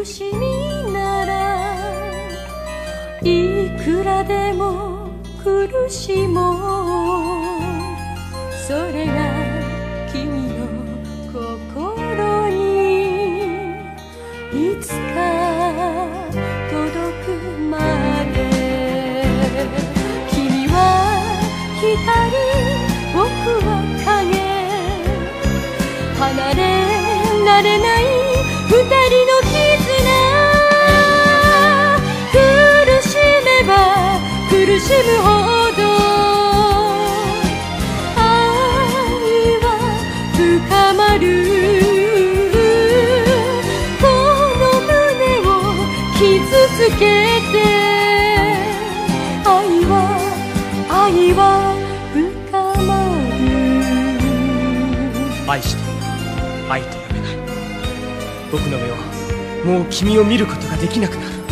苦しみならいくらでも苦しもう。それが君の心にいつか届くまで。君は光、僕は影、離れられない二人の絆。苦しめば苦しむほど愛は深まる。この胸を傷つけて愛は深まる。 愛して愛と呼べない僕の目はもう君を見ることができなくなる。